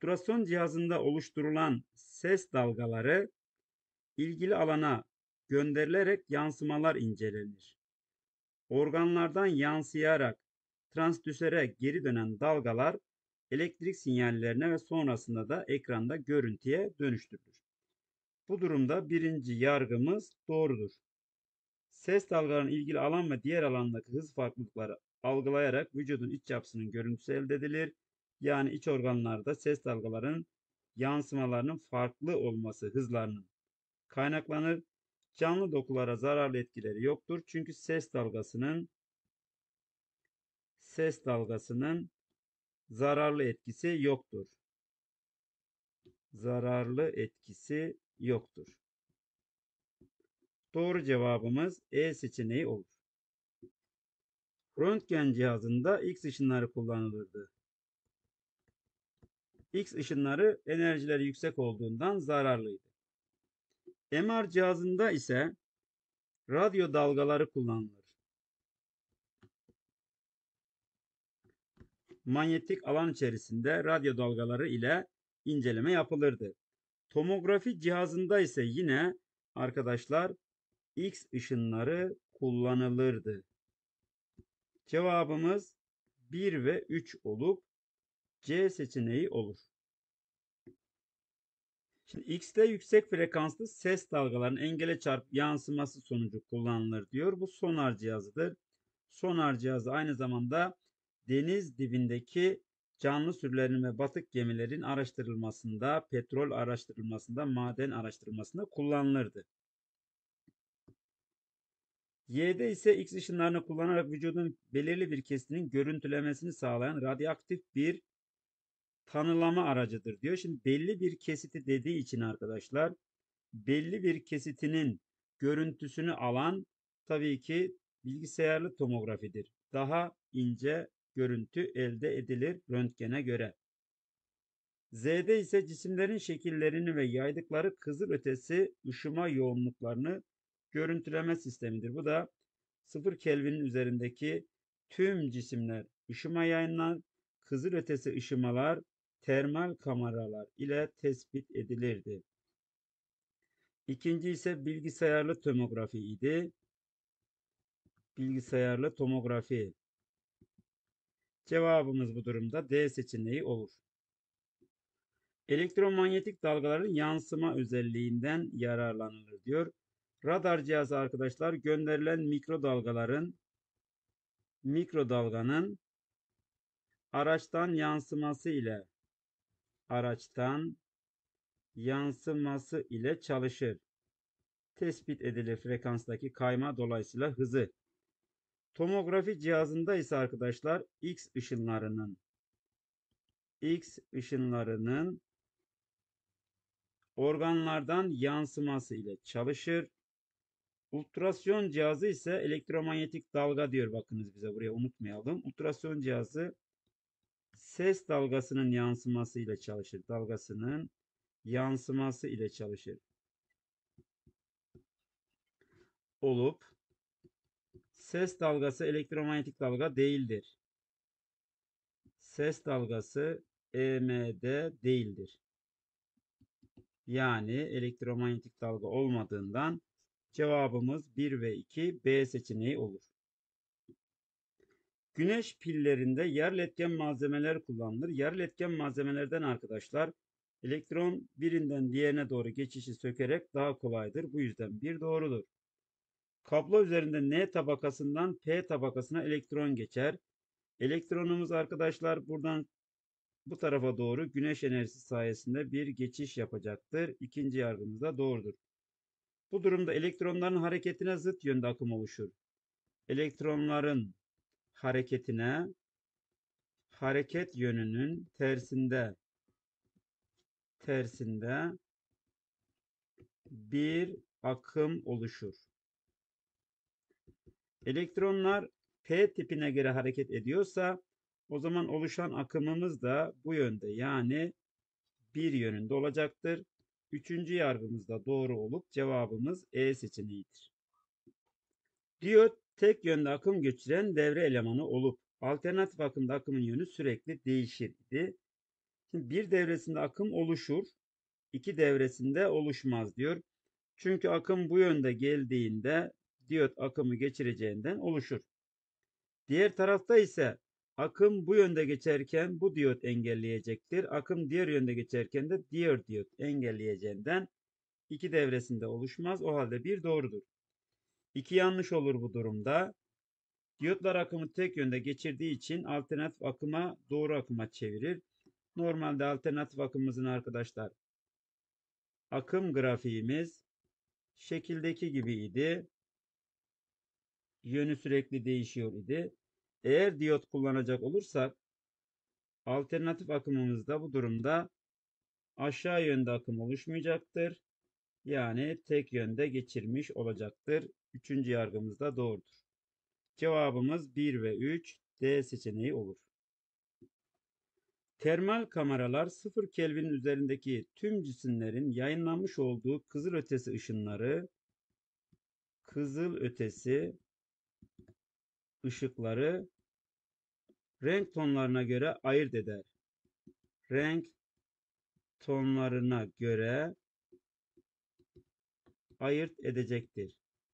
Ultrason cihazında oluşturulan ses dalgaları ilgili alana gönderilerek yansımalar incelenir. Organlardan yansıyarak transdüsere geri dönen dalgalar elektrik sinyallerine ve sonrasında da ekranda görüntüye dönüştürülür. Bu durumda birinci yargımız doğrudur. Ses dalgalarının ilgili alan ve diğer alandaki hız farklılıkları algılayarak vücudun iç yapısının görüntüsü elde edilir. Yani iç organlarda ses dalgalarının yansımalarının farklı olması hızlarının kaynaklanır. Canlı dokulara zararlı etkileri yoktur. Çünkü ses dalgasının zararlı etkisi yoktur. Zararlı etkisi yoktur. Doğru cevabımız E seçeneği olur. Röntgen cihazında X ışınları kullanılırdı. X ışınları enerjileri yüksek olduğundan zararlıydı. MR cihazında ise radyo dalgaları kullanılır. Manyetik alan içerisinde radyo dalgaları ile inceleme yapılırdı. Tomografi cihazında ise yine arkadaşlar X ışınları kullanılırdı. Cevabımız 1 ve 3 olup C seçeneği olur. Şimdi X'te yüksek frekanslı ses dalgalarının engele çarpıp yansıması sonucu kullanılır diyor. Bu sonar cihazıdır. Sonar cihazı aynı zamanda deniz dibindeki canlı türlerin ve batık gemilerin araştırılmasında, petrol araştırılmasında, maden araştırılmasında kullanılırdı. Y'de ise X ışınlarını kullanarak vücudun belirli bir kesitinin görüntülemesini sağlayan radyoaktif bir tanılama aracıdır diyor. Şimdi belli bir kesiti dediği için arkadaşlar belli bir kesitinin görüntüsünü alan tabii ki bilgisayarlı tomografidir. Daha ince görüntü elde edilir röntgene göre. Z'de ise cisimlerin şekillerini ve yaydıkları kızılötesi ışıma yoğunluklarını görüntüleme sistemidir. Bu da 0 Kelvin'in üzerindeki tüm cisimler ışıma yayınlanan kızılötesi ışımalar termal kameralar ile tespit edilirdi. İkinci ise bilgisayarlı tomografi idi. Bilgisayarlı tomografi. Cevabımız bu durumda D seçeneği olur. Elektromanyetik dalgaların yansıma özelliğinden yararlanılır diyor. Radar cihazı arkadaşlar gönderilen mikrodalganın araçtan yansıması ile çalışır. Tespit edilir frekanstaki kayma dolayısıyla hızı. Tomografi cihazında ise arkadaşlar X ışınlarının organlardan yansıması ile çalışır. Ultrason cihazı ise elektromanyetik dalga diyor. Bakınız bize buraya unutmayalım. Ultrason cihazı ses dalgasının yansıması ile çalışır. Dalgasının yansıması ile çalışır. Olup ses dalgası elektromanyetik dalga değildir. Ses dalgası EMD değildir. Yani elektromanyetik dalga olmadığından cevabımız 1 ve 2 B seçeneği olur. Güneş pillerinde yerli etken malzemeler kullanılır. Yerli etken malzemelerden arkadaşlar elektron birinden diğerine doğru geçişi sökerek daha kolaydır. Bu yüzden bir doğrudur. Kablo üzerinde N tabakasından P tabakasına elektron geçer. Elektronumuz arkadaşlar buradan bu tarafa doğru güneş enerjisi sayesinde bir geçiş yapacaktır. İkinci yargımız da doğrudur. Bu durumda elektronların hareketine zıt yönde akım oluşur. Elektronların hareketine hareket yönünün tersinde bir akım oluşur. Elektronlar P tipine göre hareket ediyorsa o zaman oluşan akımımız da bu yönde yani bir yönünde olacaktır. Üçüncü yargımız da doğru olup cevabımız E seçeneğidir. Diyot tek yönde akım geçiren devre elemanı olup alternatif akımda akımın yönü sürekli değişir idi. Şimdi bir devresinde akım oluşur, iki devresinde oluşmaz diyor. Çünkü akım bu yönde geldiğinde diyot akımı geçireceğinden oluşur. Diğer tarafta ise akım bu yönde geçerken bu diyot engelleyecektir. Akım diğer yönde geçerken de diğer diyot engelleyeceğinden iki devresinde oluşmaz. O halde bir doğrudur. İki yanlış olur bu durumda. Diyotlar akımı tek yönde geçirdiği için alternatif akıma doğru akıma çevirir. Normalde alternatif akımımızın arkadaşlar akım grafiğimiz şekildeki gibiydi. Yönü sürekli değişiyor idi. Eğer diyot kullanacak olursak alternatif akımımızda bu durumda aşağı yönde akım oluşmayacaktır. Yani tek yönde geçirmiş olacaktır. Üçüncü yargımız da doğrudur. Cevabımız 1 ve 3 D seçeneği olur. Termal kameralar 0 Kelvin'in üzerindeki tüm cisimlerin yayınlanmış olduğu kızılötesi ışıkları renk tonlarına göre ayırt eder. Renk tonlarına göre ayırt edecektir.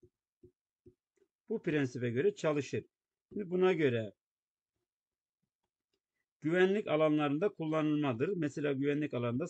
Bu prensibe göre çalışır. Şimdi buna göre güvenlik alanlarında kullanılmadır. Mesela güvenlik alanında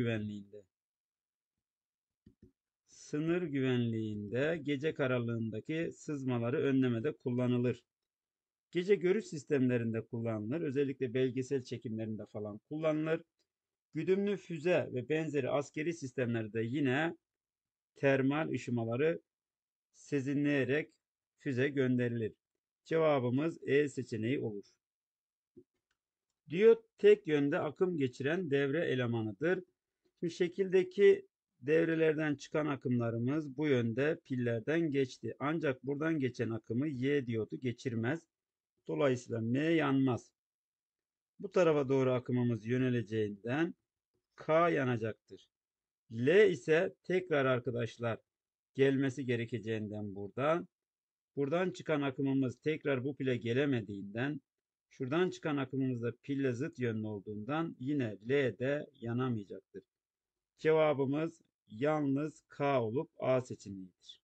sınır güvenliğinde gece karanlığındaki sızmaları önlemede kullanılır. Gece görüş sistemlerinde kullanılır. Özellikle belgesel çekimlerinde falan kullanılır. Güdümlü füze ve benzeri askeri sistemlerde yine termal ışımaları sezinleyerek füze gönderilir. Cevabımız E seçeneği olur. Diyot tek yönde akım geçiren devre elemanıdır. Şimdi şekildeki devrelerden çıkan akımlarımız bu yönde pillerden geçti. Ancak buradan geçen akımı Y diyodu geçirmez. Dolayısıyla M yanmaz. Bu tarafa doğru akımımız yöneleceğinden K yanacaktır. L ise tekrar arkadaşlar gelmesi gerekeceğinden buradan çıkan akımımız tekrar bu pile gelemediğinden şuradan çıkan akımımız da pille zıt yönlü olduğundan yine L de yanamayacaktır. Cevabımız yalnız K olup A seçeneğidir.